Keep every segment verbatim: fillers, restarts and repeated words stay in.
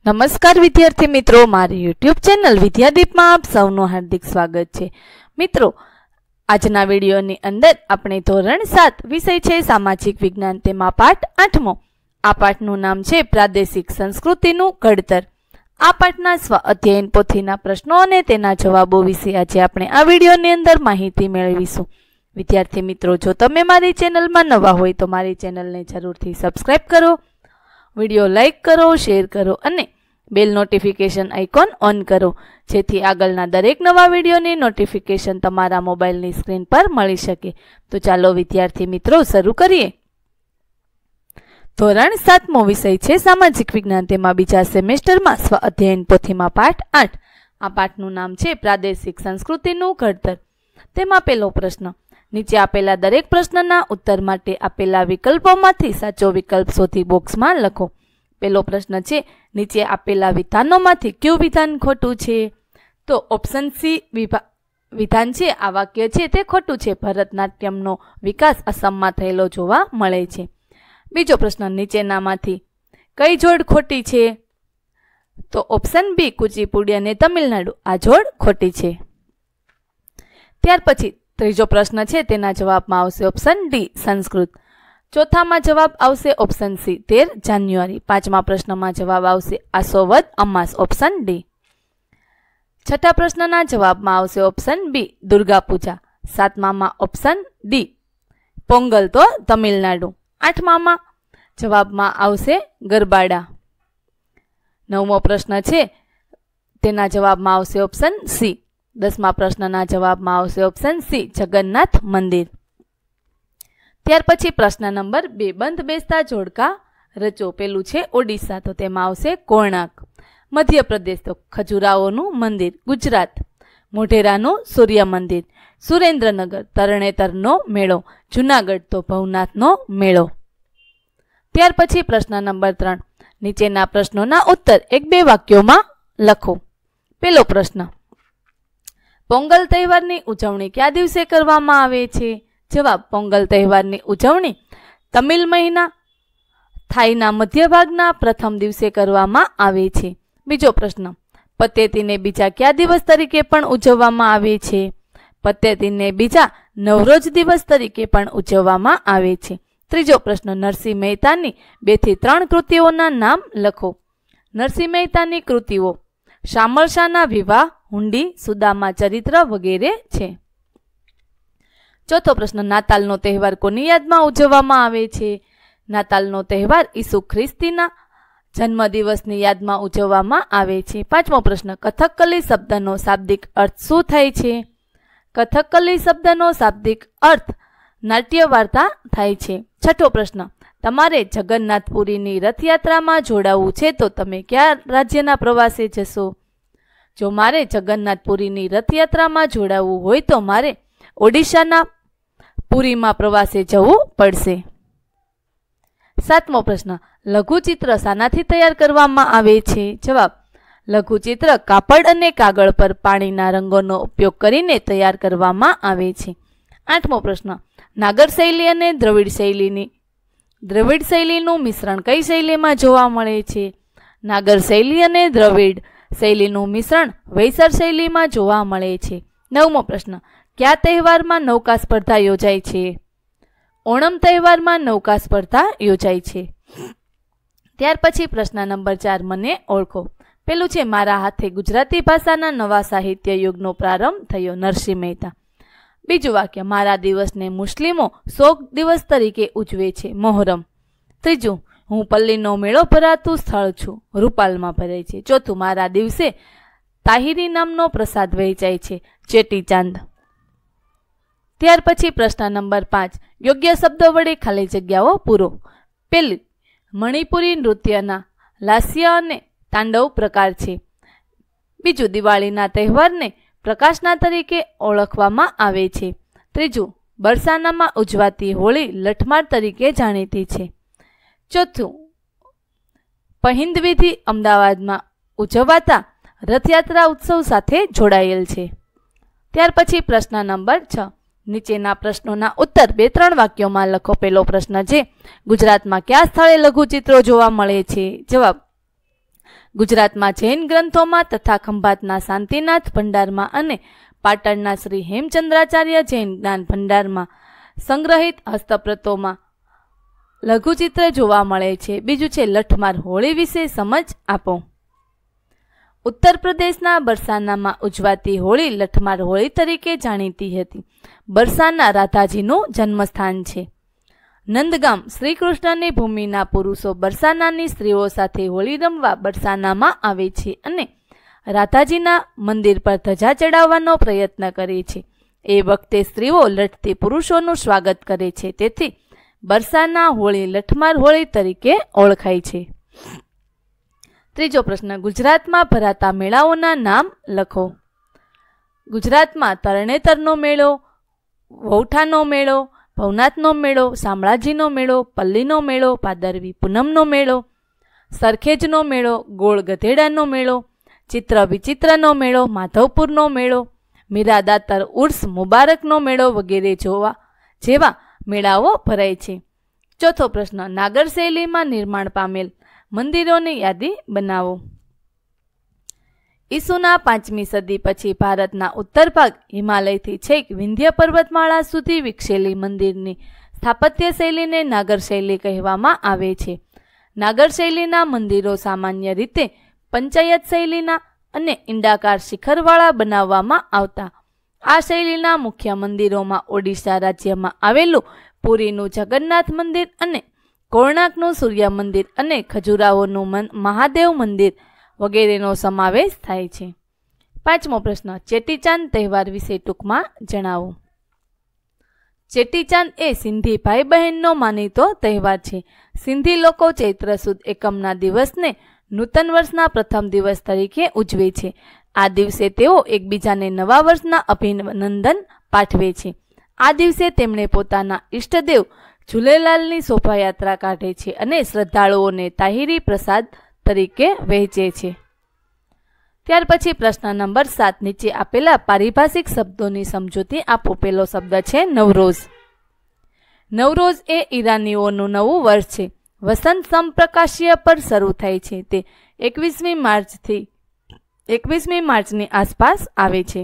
નમસ્કાર વિદ્યાર્થી મિત્રો, મારી યુટ્યુબ ચેનલ વિદ્યાદીપમાં આપ સૌનું હાર્દિક સ્વાગત છે। મિત્રો, આજના વિડીયોની અંદર આપણે ધોરણ સાત વિષય છે સામાજિક વિજ્ઞાન, તેમાં પાઠ આઠમો। આ પાઠનું નામ છે પ્રાદેશિક સંસ્કૃતિનું ઘડતર। આ પાઠના સ્વ અધ્યયન પોથીના પ્રશ્નો અને તેના જવાબો વિશે આજે આપણે આ વિડીયોની અંદર માહિતી મેળવીશું। વિદ્યાર્થી મિત્રો, જો તમે મારી ચેનલમાં નવા હોય તો મારી ચેનલને જરૂરથી સબસ્ક્રાઇબ કરો, વિડીયો લાઇક કરો, શેર કરો અને બેલ નોટિફિકેશન આઇકોન ઓન કરો, જેથી આગળના દરેક નવા વિડીયોની નોટિફિકેશન તમારા મોબાઈલની સ્ક્રીન પર મળી શકે। તો ચાલો વિદ્યાર્થી મિત્રો શરૂ કરીએ। ધોરણ સાતમો વિષય છે સામાજિક વિજ્ઞાન, તેમાં બીજા સેમેસ્ટરમાં સ્વ અધ્યયન પોથીમાં પાઠ આઠ। આ પાઠનું નામ છે પ્રાદેશિક સંસ્કૃતિનું ઘડતર। તેમાં પહેલો પ્રશ્ન, નીચે આપેલા દરેક પ્રશ્નના ઉત્તર માટે આપેલા વિકલ્પોમાંથી સાચો વિકલ્પ શોધી બોક્સમાં લખો। પહેલો પ્રશ્ન છે, નીચે આપેલા વિધાનોમાંથી કયું વિધાન ખોટું છે? તો ઓપ્શન સી વિધાન છે આ વાક્ય છે તે ખોટું છે। ભરતનાટ્યમનો વિકાસ આસામમાં થયેલો જોવા મળે છે। બીજો પ્રશ્ન, નીચેનામાંથી કઈ જોડ ખોટી છે? તો ઓપ્શન બી કુચીપુડી અને તમિલનાડુ આ જોડ ખોટી છે। ત્યાર પછી ત્રીજો પ્રશ્ન છે તેના જવાબમાં આવશે ઓપ્શન ડી સંસ્કૃત। ચોથામાં જવાબ આવશે ઓપ્શન સી તેર જાન્યુઆરી। પાંચમા પ્રશ્નમાં જવાબ આવશે આસોવદ અમાસ, ઓપ્શન ડી। છઠ્ઠા પ્રશ્નના જવાબમાં આવશે ઓપ્શન બી દુર્ગા પૂજા। સાતમામાં ઓપ્શન ડી પોંગલ તો તમિલનાડુ। આઠમામાં જવાબમાં આવશે ગરબાડા। નવમો પ્રશ્ન છે તેના જવાબમાં આવશે ઓપ્શન સી। દસમા પ્રશ્નના જવાબમાં આવશે ઓપ્શન સી જગન્નાથ મંદિર। ત્યાર પછી પ્રશ્ન નંબર બે, બંધ બેસતા જોડકા રચો। પેલું છે ઓડિશા, તો તેમાં આવશે કોણાર્ક। મધ્યપ્રદેશ તો ખજુરાહોનું મંદિર। ગુજરાત મોઢેરાનું સૂર્ય મંદિર। સુરેન્દ્રનગર તરણેતરનો મેળો। જુનાગઢ તો ભવનાથનો મેળો। ત્યાર પછી પ્રશ્ન નંબર ત્રણ, નીચેના પ્રશ્નોના ઉત્તર એક બે વાક્યોમાં લખો। પેલો પ્રશ્ન, પોંગલ તહેવારની ઉજવણી કયા દિવસે કરવામાં આવે છે? જવાબ, પોંગલ તહેવારની ઉજવણી તમિલ મહિના થાઈના મધ્ય ભાગના પ્રથમ દિવસે કરવામાં આવે છે। બીજો પ્રશ્ન, પતેતીને બીજા કયા દિવસ તરીકે પણ ઉજવવામાં આવે છે? પતેતીને બીજા નવરોજ દિવસ તરીકે પણ ઉજવવામાં આવે છે। ત્રીજો પ્રશ્ન, નરસિંહ મહેતાની બે થી ત્રણ કૃતિઓના નામ લખો। નરસિંહ મહેતાની કૃતિઓ શામળશાના વિવાહ, હુંડી, સુદામા ચરિત્ર વગેરે છે। ચોથો પ્રશ્ન, નાતાલનો તહેવાર કોની યાદમાં ઉજવવામાં આવે છે? નાતાલનો તહેવાર ઈસુ ખ્રિસ્તીના જન્મદિવસની યાદમાં ઉજવવામાં આવે છે। પાંચમો પ્રશ્ન, કથકલી શબ્દનો શાબ્દિક અર્થ શું થાય છે? કથકલી શબ્દનો શાબ્દિક અર્થ નાટ્ય વાર્તા થાય છે। છઠ્ઠો પ્રશ્ન, તમારે જગન્નાથપુરીની રથયાત્રામાં જોડાવું છે તો તમે કયા રાજ્યના પ્રવાસે જશો? જો મારે જગન્નાથપુરીની રથયાત્રામાં જોડાવું હોય તો મારે ઓડિશાના પુરીમાં પ્રવાસે જવું પડશે। સાતમો પ્રશ્ન, લઘુચિત્ર શાનાથી તૈયાર કરવામાં આવે છે? જવાબ, લઘુચિત્ર કાપડ અને કાગળ પર પાણીના રંગોનો ઉપયોગ કરીને તૈયાર કરવામાં આવે છે। આઠમો પ્રશ્ન, નાગર શૈલી અને દ્રવિડ શૈલીની દ્રવિડ શૈલીનું મિશ્રણ કઈ શૈલીમાં જોવા મળે છે? નાગર શૈલી અને દ્રવિડ શૈલીનું મિશ્રણ વૈસર શૈલીમાં જોવા મળે છે। નવમો પ્રશ્ન, કયા તહેવારમાં નૌકા સ્પર્ધા યોજાય છે? ઓણમ તહેવારમાં નૌકા સ્પર્ધા યોજાય છે। ત્યાર પછી પ્રશ્ન નંબર ચાર, મને ઓળખો। પેલું છે, મારા હાથે ગુજરાતી ભાષાના નવા સાહિત્ય યુગનો પ્રારંભ થયો, નરસિંહ મહેતા। બીજું વાક્ય, મારા દિવસને મુસ્લિમો શોક દિવસ તરીકે ઉજવે છે, મોહરમ। ત્રીજું, હું પલ્લીનો મેળો ભરાતું સ્થળ છું, રૂપાલમાં ભરાય છે। ચોથું, મારા દિવસે તાહિરી નામનો પ્રસાદ વહેંચાય છે, ચેટી ચાંદ। ત્યાર પછી પ્રશ્ન નંબર પાંચ, યોગ્ય શબ્દો વડે ખાલી જગ્યાઓ પૂરો। પેલી, મણિપુરી નૃત્યના લાસ્ય અને તાંડવ પ્રકાર છે। બીજું, દિવાળીના તહેવારને પ્રકાશના તરીકે ઓળખવામાં આવે છે। ત્રીજું, બરસાનામાં ઉજવાતી હોળી લઠમાર તરીકે જાણીતી છે। ચોથું, પહિંદ વિધિ અમદાવાદમાં ઉજવાતા રથયાત્રા ઉત્સવ સાથે જોડાયેલ છે। ત્યાર પછી પ્રશ્ન નંબર છ, નીચેના પ્રશ્નોના ઉત્તર બે ત્રણ વાક્યોમાં લખો। પહેલો પ્રશ્ન છે, ગુજરાતમાં કયા સ્થળે લઘુચિત્રો જોવા મળે છે? જવાબ, ગુજરાતમાં જૈન ગ્રંથોમાં તથા ખંભાતના શાંતિનાથ ભંડારમાં અને પાટણના શ્રી હેમચંદ્રાચાર્ય જૈન જ્ઞાન ભંડારમાં સંગ્રહિત હસ્તપ્રતોમાં લઘુચિત્ર જોવા મળે છે. બીજું છે લઠમાર હોળી વિશે સમજ આપો. ઉત્તર પ્રદેશના બરસાનામાં ઉજવાતી હોળી લઠમાર હોળી તરીકે જાણીતી હતી. બરસાના રાધાજીનું જન્મસ્થાન છે. નંદગામ શ્રી કૃષ્ણની ભૂમિના પુરુષો બરસાનાની સ્ત્રીઓ સાથે હોળી રમવા બરસાનામાં આવે છે અને રાધાજીના મંદિર પર ધજા ચડાવવાનો પ્રયત્ન કરે છે. એ વખતે સ્ત્રીઓ લઠતી પુરુષોનું સ્વાગત કરે છે. તેથી બરસાના હોળી લઠમાર હોળી તરીકે ઓળખાય છે. ત્રીજો પ્રશ્ન, ગુજરાતમાં ભરાતા મેળાઓના નામ લખો. ગુજરાતમાં તરણેતરનો મેળો, વૌઠાનો મેળો, ભવનાથનો મેળો, શામળાજીનો મેળો, પલ્લીનો મેળો, ભાદરવી પૂનમનો મેળો, સરખેજનો મેળો, ગોળ ગધેડાનો મેળો, ચિત્ર વિચિત્રનો મેળો, માધવપુરનો મેળો, મીરા દાતર ઉર્સ મુબારકનો મેળો વગેરે જોવા જેવા મેળાઓ ભરાય છે. ચોથો પ્રશ્ન, નાગર શૈલીમાં નિર્માણ પામેલ મંદિરોની યાદી બનાવો. ઈસુના પાંચમી સદી પછી ભારતના ઉત્તર ભાગ હિમાલયથી છેક વિંધ્ય પર્વતમાળા સુધી વિકસેલી મંદિરની સ્થાપત્ય શૈલીને નાગર શૈલી કહેવામાં આવે છે. નાગર શૈલીના મંદિરો સામાન્ય રીતે પંચાયત શૈલીના અને ઈંડાકાર શિખરવાળા બનાવવામાં આવતા. આ શૈલીના મુખ્ય મંદિરોમાં ઓડિશા રાજ્યમાં આવેલું પુરીનું જગન્નાથ મંદિર અને કોણાર્કનું સૂર્ય મંદિર અને ખજુરાહોનું મહાદેવ મંદિર વગેરેનો સમાવેશ થાય છે. પાંચમો પ્રશ્ન, ચેટીચાંદ તહેવાર વિશે ટૂંકમાં જણાવો. ચેટીચાંદ એ સિંધી ભાઈ બહેનનો માનીતો તહેવાર છે. સિંધી લોકો ચૈત્ર સુદ એકમના દિવસને નૂતન વર્ષના પ્રથમ દિવસ તરીકે ઉજવે છે. આ દિવસે તેઓ એકબીજાને નવા વર્ષના અભિનંદન પાઠવે છે. આ દિવસે તેમણે પોતાના ઈષ્ટદેવ ઝૂલેલાલની શોભાયાત્રા કાઢે છે અને શ્રદ્ધાળુઓને તાહિરી પ્રસાદ તરીકે વહેંચે છે. ત્યાર પછી પ્રશ્ન નંબર સાત, નીચે આપેલા પારિભાષિક શબ્દોની સમજૂતી આપો. પહેલો શબ્દ છે નવરોઝ. નવરોઝ એ ઈરાનીઓનું નવું વર્ષ છે. વસંત સમપ્રકાશીય પર શરૂ થાય છે. તે એકવીસમી માર્ચથી એકવીસમી માર્ચની આસપાસ આવે છે.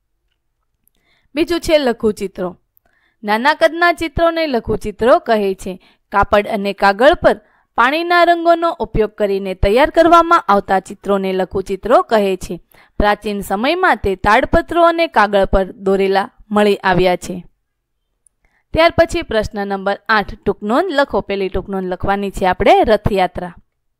બીજું છે લઘુચિત્રો. નાના કદના ચિત્રોને લઘુચિત્રો કહે છે. કાપડ અને કાગળ પર પાણીના રંગોનો ઉપયોગ કરીને તૈયાર કરવામાં આવતા ચિત્રોને લઘુચિત્રો કહે છે. પ્રાચીન સમયમાં તે તાડપત્રો અને કાગળ પર દોરેલા મળી આવ્યા છે. ત્યાર પછી પ્રશ્ન નંબર આઠ, ટૂંકનોંધ લખો. પેલી ટૂંકનોંધ લખવાની છે આપણે રથયાત્રા.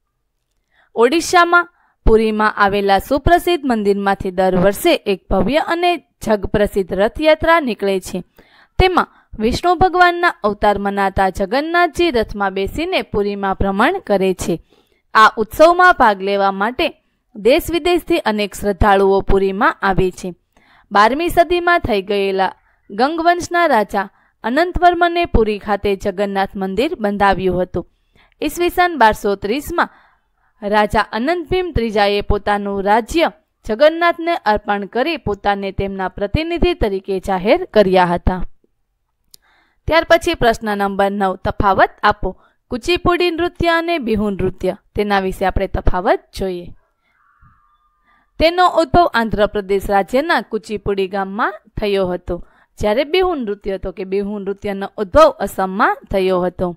ઓડિશામાં પુરીમાં આવેલા સુપ્રસિદ્ધ મંદિરમાંથી દર વર્ષે એક ભવ્ય અને જગપ્રસિદ્ધ રથયાત્રા નીકળે છે. તેમાં વિષ્ણુ ભગવાનના અવતાર મનાતા જગન્નાથજી રથમાં બેસીને પુરીમાં ભ્રમણ કરે છે. આ ઉત્સવમાં ભાગ લેવા માટે દેશ વિદેશથી અનેક શ્રદ્ધાળુઓ પુરીમાં આવે છે. બારમી સદીમાં થઈ ગયેલા ગંગવંશના રાજા અનંતવર્મને પુરી ખાતે જગન્નાથ મંદિર બંધાવ્યું હતું. ઈસવીસન બારસો ત્રીસમાં રાજા અનંતભીમ ત્રીજાએ પોતાનું રાજ્ય જગન્નાથને અર્પણ કરી પોતાને તેમના પ્રતિનિધિ તરીકે જાહેર કર્યા હતા. ત્યાર પછી પ્રશ્ન નંબર નવ, તફાવત આપો. કુચીપુડી નૃત્ય અને બિહુ નૃત્ય, તેના વિશે આપણે તફાવત જોઈએ. તેનો ઉદ્ભવ આંધ્રપ્રદેશ રાજ્યના કુચીપુડી ગામમાં થયો હતો, જ્યારે બિહુ નૃત્ય હતો કે બિહુ નૃત્યનો ઉદ્ભવ અસમમાં થયો હતો.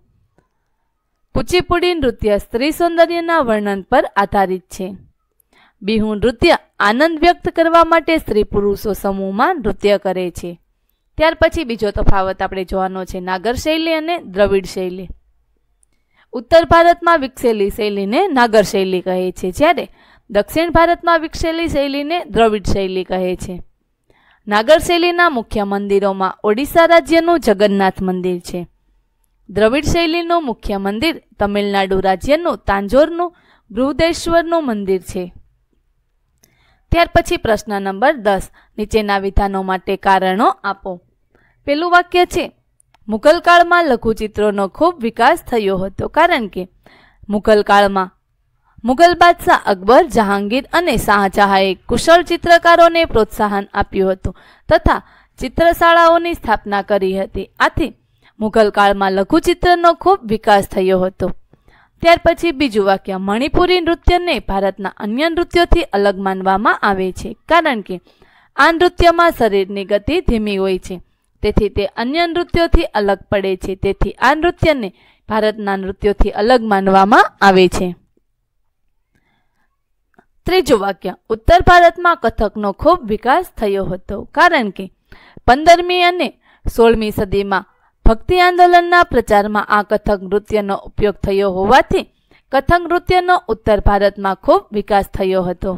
કુચીપુડી નૃત્ય સ્ત્રી સૌંદર્યના વર્ણન પર આધારિત છે. બિહુ નૃત્ય આનંદ વ્યક્ત કરવા માટે સ્ત્રી પુરુષો સમૂહમાં નૃત્ય કરે છે. ત્યાર પછી બીજો તફાવત આપણે જોવાનો છે, નાગર શૈલી અને દ્રવિડ શૈલી. ઉત્તર ભારતમાં વિકસેલી શૈલીને નાગર શૈલી કહે છે, જ્યારે દક્ષિણ ભારતમાં વિકસેલી શૈલીને દ્રવિડ શૈલી કહે છે. નાગર શૈલીના મુખ્ય મંદિરોમાં ઓડિશા રાજ્યનું જગન્નાથ મંદિર છે. દ્રવિડ શૈલીનું મુખ્ય મંદિર તમિલનાડુ રાજ્યનું તાંજોરનું બૃહદેશ્વરનું મંદિર છે. ત્યાર પછી પ્રશ્ન નંબર દસ, નીચેના વિધાનો માટે કારણો આપો. પેલું વાક્ય છે, મુઘલ કાળમાં લઘુચિત્રોનો ખૂબ વિકાસ થયો હતો, કારણ કે મુઘલ કાળમાં મુઘલ બાદશાહ અકબર, જહાંગીર અને શાહજહાંએ કુશળ ચિત્રકારોને પ્રોત્સાહન આપ્યું હતું તથા ચિત્રશાળાઓની સ્થાપના કરી હતી. આથી મુઘલ કાળમાં લઘુચિત્રનો ખૂબ વિકાસ થયો હતો. ત્યાર પછી બીજું વાક્ય, મણિપુરી નૃત્યને ભારતના અન્ય નૃત્યોથી અલગ માનવામાં આવે છે કારણ કે આ નૃત્યમાં શરીરની ગતિ ધીમી હોય છે, તેથી તે અન્ય નૃત્યોથી અલગ પડે છે, તેથી આ નૃત્યને ભારતના નૃત્યોથી અલગ માનવામાં આવે છે. ત્રીજું વાક્ય, ઉત્તર ભારતમાં કથકનો ખૂબ વિકાસ થયો હતો કારણ કે પંદરમી અને સોળમી સદીમાં ભક્તિ આંદોલનના પ્રચારમાં આ કથક નૃત્યનો ઉપયોગ થયો હોવાથી કથક નૃત્યનો ઉત્તર ભારતમાં ખૂબ વિકાસ થયો હતો.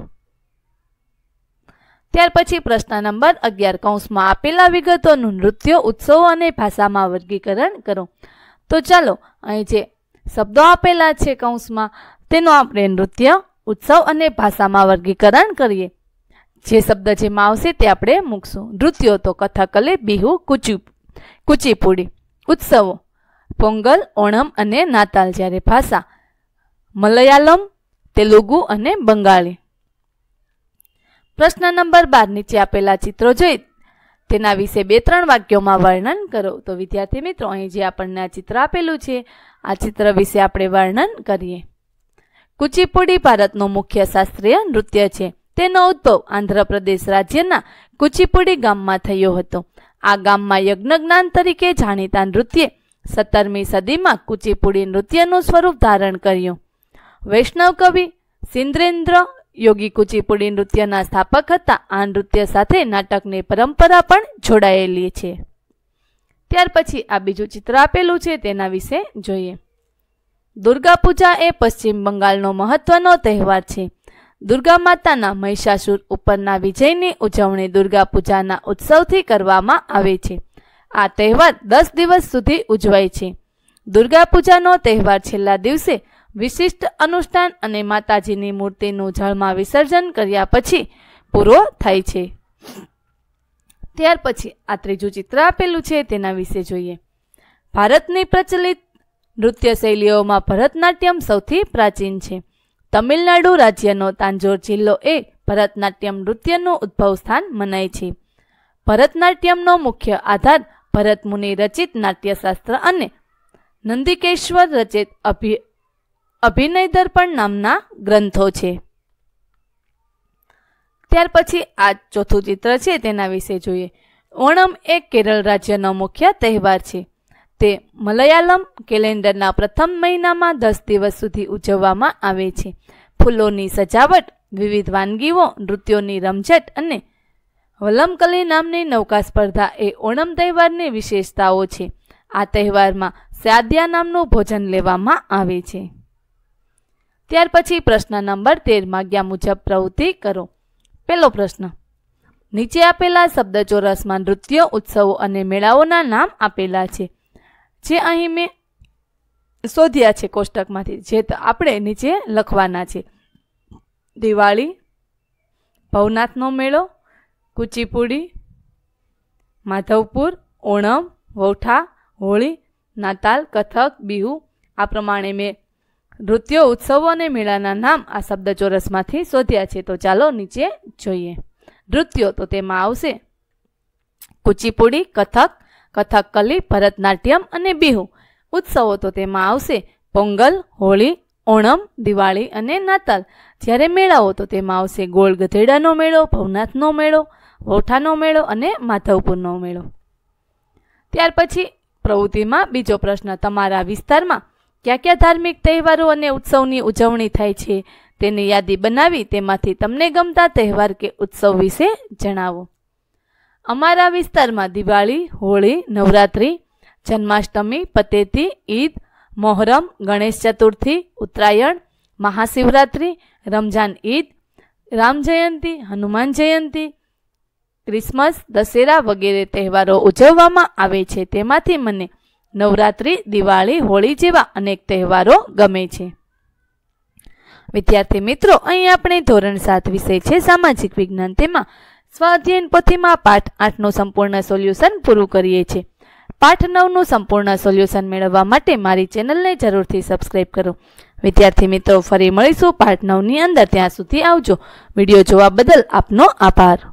ત્યાર પછી પ્રશ્ન નંબર અગિયાર, કૌંસમાં આપેલા વિગતોનું નૃત્ય, ઉત્સવો અને ભાષામાં વર્ગીકરણ કરો. તો ચાલો અહીં જે શબ્દો આપેલા છે કૌંસમાં તેનું આપણે નૃત્ય, ઉત્સવ અને ભાષામાં વર્ગીકરણ કરીએ. જે શબ્દ જેમાં આવશે તે આપણે મૂકશું. નૃત્યો તો કથકલી, બિહુ, કુચી કુચીપુડી. ઉત્સવો પોંગલ, ઓણમ અને નાતાલ. જ્યારે ભાષા મલયાલમ, તેલુગુ અને બંગાળી. પ્રશ્ન નંબર બાર, નીચે આપેલા ચિત્રો જોઈ તેના વિશે બે ત્રણ વાક્યોમાં વર્ણન કરો. તો વિદ્યાર્થી મિત્રો, અહીં જે આપણને આ ચિત્ર આપેલું છે આ ચિત્ર વિશે આપણે વર્ણન કરીએ. કુચીપુડી ભારતનું મુખ્ય શાસ્ત્રીય નૃત્ય છે. તેનો ઉદ્ભવ આંધ્રપ્રદેશ રાજ્યના કુચીપુડી ગામમાં થયો હતો. આ ગામમાં યજ્ઞજ્ઞાન તરીકે જાણીતા નૃત્યે સત્તરમી સદીમાં કુચીપુડી નૃત્યનું સ્વરૂપ ધારણ કર્યું. વૈષ્ણવ કવિ સિદ્ધેન્દ્ર યોગી કુચીપુડી નૃત્યના સ્થાપક હતા. આ નૃત્ય સાથે નાટકની પરંપરા પણ જોડાયેલી છે. ત્યાર પછી આ બીજું ચિત્ર આપેલું છે તેના વિશે જોઈએ. દુર્ગા પૂજા એ પશ્ચિમ બંગાળનો મહત્વનો તહેવાર છે. દુર્ગા માતાના મહિષાસુર ઉપરના વિજયની ઉજવણી દુર્ગા પૂજાના ઉત્સવથી કરવામાં આવે છે. આ તહેવાર દસ દિવસ સુધી ઉજવાય છે. દુર્ગા પૂજાનો તહેવાર છેલ્લા દિવસે વિશિષ્ટ અનુષ્ઠાન અને માતાજીની મૂર્તિનું જળમાં વિસર્જન કર્યા પછી પૂરો થાય છે. ત્યાર પછી આ ત્રીજું ચિત્ર આપેલું છે તેના વિશે જોઈએ. ભારતની પ્રચલિત નૃત્ય શૈલીઓમાં ભરતનાટ્યમ સૌથી પ્રાચીન છે. તમિલનાડુ રાજ્યનો તાંજોર જિલ્લો એ ભરતનાટ્યમ નૃત્યનું ઉદ્ભવ સ્થાન મનાય છે. ભરતનાટ્યમનો મુખ્ય આધાર ભરત મુનિ રચિત નાટ્યશાસ્ત્ર અને નંદિકેશ્વર રચિત અભિ અભિનય દર્પણ નામના ગ્રંથો છે. ત્યાર પછી આ ચોથું ચિત્ર છે તેના વિશે જોઈએ. ઓણમ એ કેરળ રાજ્યનો મુખ્ય તહેવાર છે. તે મલયાલમ કેલેન્ડરના પ્રથમ મહિનામાં દસ દિવસ સુધી ઉજવવામાં આવે છે. ફૂલોની સજાવટ, વિવિધ વાનગીઓ, નૃત્યોની રમઝટ અને વલમકલી નામની નૌકા સ્પર્ધા એ ઓણમ તહેવારની વિશેષતાઓ છે. આ તહેવારમાં સ્યાદ્યા નામનું ભોજન લેવામાં આવે છે. ત્યાર પછી પ્રશ્ન નંબર તેર, માગ્યા મુજબ પ્રવૃત્તિ કરો. પહેલો પ્રશ્ન, નીચે આપેલા શબ્દ ચોરસમાં નૃત્યો, ઉત્સવો અને મેળાઓના નામ આપેલા છે. જે અહીં મેં શોધ્યા છે કોષ્ટકમાંથી, જે આપણે નીચે લખવાના છે. દિવાળી, ભવનાથનો મેળો, કુચીપુડી, માધવપુર, ઓણમ, વૌઠા, હોળી, નાતાલ, કથક, બિહુ. આ પ્રમાણે મેં નૃત્યો, ઉત્સવો અને મેળાના નામ આ શબ્દ ચોરસમાંથી શોધ્યા છે. તો ચાલો નીચે જોઈએ. નૃત્યો તો તેમાં આવશે કુચીપુડી, કથક, કથકલી, ભરતનાટ્યમ અને બિહુ. ઉત્સવો તો તેમાં આવશે પોંગલ, હોળી, ઓણમ, દિવાળી અને નાતાલ. જ્યારે મેળાઓ તો તેમાં આવશે ગોળ ગધેડાનો મેળો, ભવનાથનો મેળો, વૌઠાનો મેળો અને માધવપુરનો મેળો. ત્યાર પછી પ્રવૃત્તિમાં બીજો પ્રશ્ન, તમારા વિસ્તારમાં કયા કયા ધાર્મિક તહેવારો અને ઉત્સવની ઉજવણી થાય છે તેની યાદી બનાવી તેમાંથી તમને ગમતા તહેવાર કે ઉત્સવ વિશે જણાવો. અમારા વિસ્તારમાં દિવાળી, હોળી, નવરાત્રિ, જન્માષ્ટમી, પતેતી, ઈદ, મોહરમ, ગણેશ ચતુર્થી, ઉત્તરાયણ, મહાશિવરાત્રિ, રમજાન ઈદ, રામ જયંતી, હનુમાન જયંતી, ક્રિસમસ, દશેરા વગેરે તહેવારો ઉજવવામાં આવે છે. તેમાંથી મને નવરાત્રિ, દિવાળી, હોળી જેવા અનેક તહેવારો ગમે છે. વિદ્યાર્થી મિત્રો, અહીં આપણે ધોરણ સાત વિષય છે સામાજિક વિજ્ઞાન, તેમાં સ્વાધ્યાયન પોથીમાં પાઠ આઠનું સંપૂર્ણ સોલ્યુશન પૂરું કરીએ છીએ. પાઠ નવનું સંપૂર્ણ સોલ્યુશન મેળવવા માટે મારી ચેનલને જરૂરથી સબસ્ક્રાઇબ કરો. વિદ્યાર્થી મિત્રો, ફરી મળીશું પાઠ નવની અંદર. ત્યાં સુધી આવજો. વિડીયો જોવા બદલ આપનો આભાર.